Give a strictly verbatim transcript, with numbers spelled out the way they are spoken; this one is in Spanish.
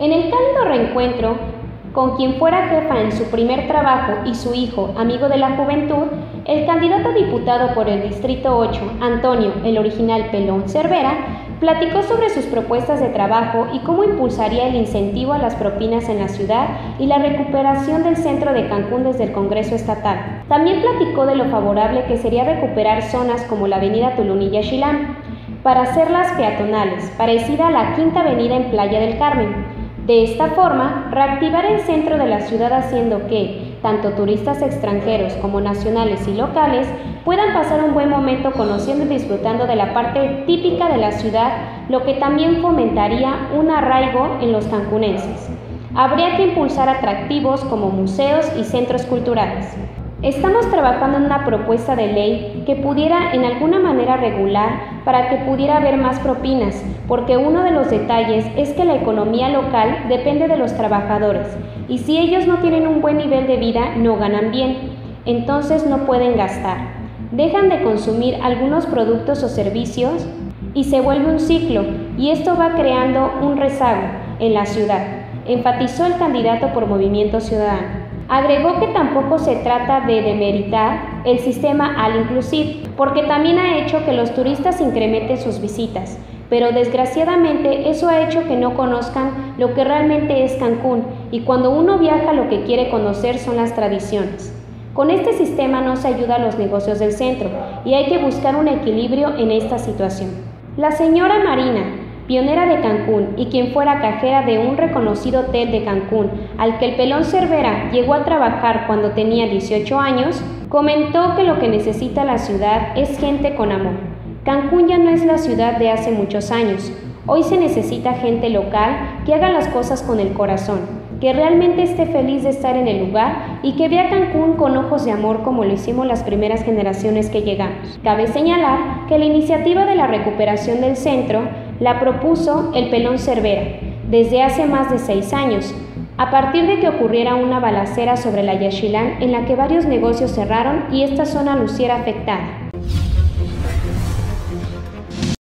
En el cálido reencuentro con quien fuera jefa en su primer trabajo y su hijo, amigo de la juventud, el candidato a diputado por el Distrito ocho, Antonio, el original Pelón Cervera, platicó sobre sus propuestas de trabajo y cómo impulsaría el incentivo a las propinas en la ciudad y la recuperación del centro de Cancún desde el Congreso Estatal. También platicó de lo favorable que sería recuperar zonas como la avenida Tulum y Yaxchilán, para hacerlas peatonales, parecida a la Quinta Avenida en Playa del Carmen. De esta forma, reactivar el centro de la ciudad haciendo que tanto turistas extranjeros como nacionales y locales puedan pasar un buen momento conociendo y disfrutando de la parte típica de la ciudad, lo que también fomentaría un arraigo en los cancunenses. Habría que impulsar atractivos como museos y centros culturales. Estamos trabajando en una propuesta de ley que pudiera en alguna manera regular para que pudiera haber más propinas, porque uno de los detalles es que la economía local depende de los trabajadores, y si ellos no tienen un buen nivel de vida, no ganan bien, entonces no pueden gastar. Dejan de consumir algunos productos o servicios y se vuelve un ciclo, y esto va creando un rezago en la ciudad, enfatizó el candidato por Movimiento Ciudadano. Agregó que tampoco se trata de demeritar el sistema All Inclusive, porque también ha hecho que los turistas incrementen sus visitas, pero desgraciadamente eso ha hecho que no conozcan lo que realmente es Cancún, y cuando uno viaja lo que quiere conocer son las tradiciones. Con este sistema no se ayuda a los negocios del centro, y hay que buscar un equilibrio en esta situación. La señora Marina, pionera de Cancún y quien fuera cajera de un reconocido hotel de Cancún, al que el Pelón Cervera llegó a trabajar cuando tenía dieciocho años, comentó que lo que necesita la ciudad es gente con amor. Cancún ya no es la ciudad de hace muchos años. Hoy se necesita gente local que haga las cosas con el corazón, que realmente esté feliz de estar en el lugar y que vea Cancún con ojos de amor como lo hicimos las primeras generaciones que llegamos. Cabe señalar que la iniciativa de la recuperación del centro la propuso el Pelón Cervera desde hace más de seis años, a partir de que ocurriera una balacera sobre la Yaxchilán en la que varios negocios cerraron y esta zona luciera afectada.